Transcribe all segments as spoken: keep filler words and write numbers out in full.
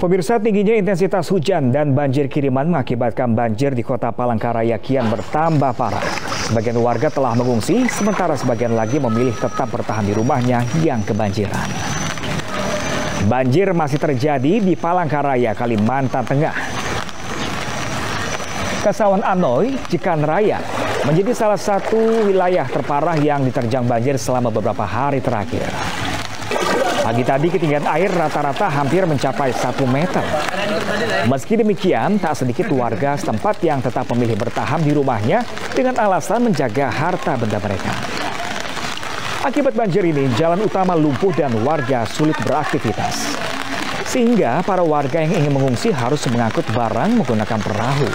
Pemirsa, tingginya intensitas hujan dan banjir kiriman mengakibatkan banjir di kota Palangkaraya kian bertambah parah. Sebagian warga telah mengungsi, sementara sebagian lagi memilih tetap bertahan di rumahnya yang kebanjiran. Banjir masih terjadi di Palangkaraya, Kalimantan Tengah. Kesawan Anoy, Cikan Raya, menjadi salah satu wilayah terparah yang diterjang banjir selama beberapa hari terakhir. Pagi tadi ketinggian air rata-rata hampir mencapai satu meter. Meski demikian, tak sedikit warga setempat yang tetap memilih bertahan di rumahnya dengan alasan menjaga harta benda mereka. Akibat banjir ini, jalan utama lumpuh dan warga sulit beraktivitas. Sehingga para warga yang ingin mengungsi harus mengangkut barang menggunakan perahu.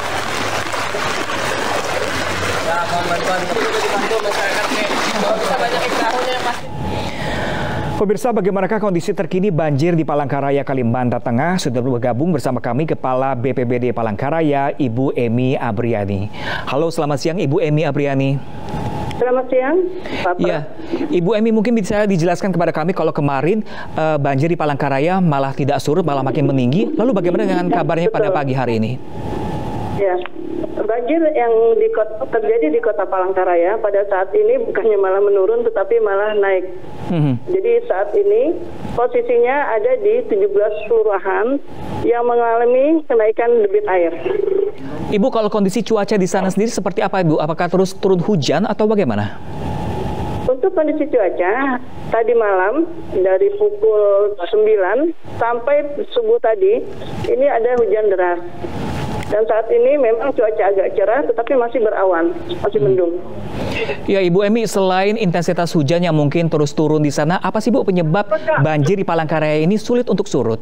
Pemirsa, bagaimanakah kondisi terkini banjir di Palangkaraya, Kalimantan Tengah? Sudah bergabung bersama kami Kepala B P B D Palangkaraya, Ibu Emi Abriani. Halo, selamat siang Ibu Emi Abriani. Selamat siang, Pak. Iya, Ibu Emi mungkin bisa dijelaskan kepada kami kalau kemarin uh, banjir di Palangkaraya malah tidak surut, malah makin meninggi. Lalu bagaimana dengan kabarnya Betul. pada pagi hari ini? Ya, banjir yang di kota, terjadi di kota Palangkaraya pada saat ini bukannya malah menurun tetapi malah naik. Mm-hmm. Jadi saat ini posisinya ada di tujuh belas kelurahan yang mengalami kenaikan debit air. Ibu, kalau kondisi cuaca di sana sendiri seperti apa, Ibu? Apakah terus turun hujan atau bagaimana? Untuk kondisi cuaca, tadi malam dari pukul sembilan sampai subuh tadi, ini ada hujan deras. Dan saat ini memang cuaca agak cerah, tetapi masih berawan, masih mendung. Ya, Ibu Emi, selain intensitas hujan yang mungkin terus turun di sana, apa sih Bu penyebab banjir di Palangkaraya ini sulit untuk surut?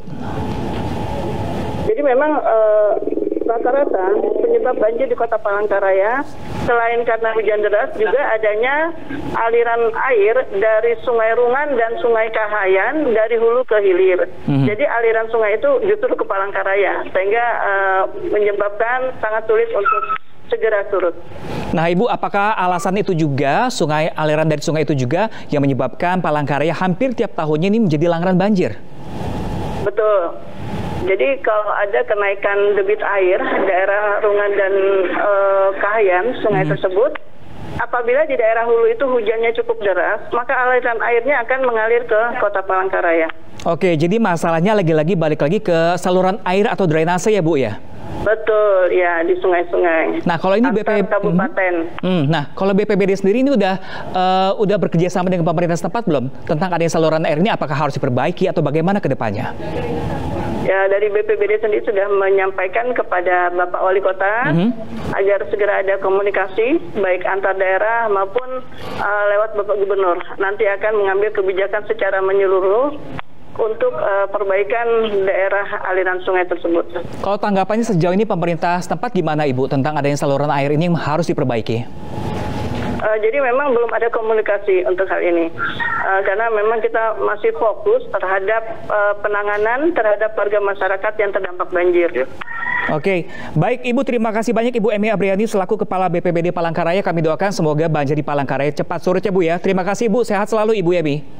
Jadi memang uh, rata-rata penyebab banjir di kota Palangkaraya selain karena hujan deras juga adanya aliran air dari Sungai Rungan dan Sungai Kahayan dari hulu ke hilir. Mm-hmm. Jadi aliran sungai itu justru ke Palangkaraya sehingga uh, menyebabkan sangat sulit untuk segera surut. Nah, Ibu, apakah alasan itu juga sungai aliran dari sungai itu juga yang menyebabkan Palangkaraya hampir tiap tahunnya ini menjadi langganan banjir? Betul. Jadi kalau ada kenaikan debit air daerah Rungan dan e, Kahayan, sungai hmm. tersebut, apabila di daerah hulu itu hujannya cukup deras, maka aliran airnya akan mengalir ke kota Palangkaraya. Oke, jadi masalahnya lagi-lagi balik lagi ke saluran air atau drainase ya Bu ya? Betul, ya, di sungai-sungai. Nah, kalau ini B P B D kabupaten. Hmm, nah, kalau B P B D sendiri ini udah uh, udah bekerja sama dengan pemerintah setempat belum tentang adanya saluran air ini? Apakah harus diperbaiki atau bagaimana ke depannya? Ya, dari B P B D sendiri sudah menyampaikan kepada Bapak Wali Kota mm-hmm. agar segera ada komunikasi baik antar daerah maupun uh, lewat Bapak Gubernur. Nanti akan mengambil kebijakan secara menyeluruh untuk uh, perbaikan daerah aliran sungai tersebut. Kalau tanggapannya sejauh ini pemerintah setempat gimana Ibu tentang adanya saluran air ini yang harus diperbaiki? Uh, jadi memang belum ada komunikasi untuk hal ini, uh, karena memang kita masih fokus terhadap uh, penanganan terhadap warga masyarakat yang terdampak banjir. Oke, baik Ibu, terima kasih banyak Ibu Emi Abriani selaku Kepala B P B D Palangkaraya. Kami doakan semoga banjir di Palangkaraya cepat surut ya Bu ya. Terima kasih Bu, sehat selalu Ibu Emi.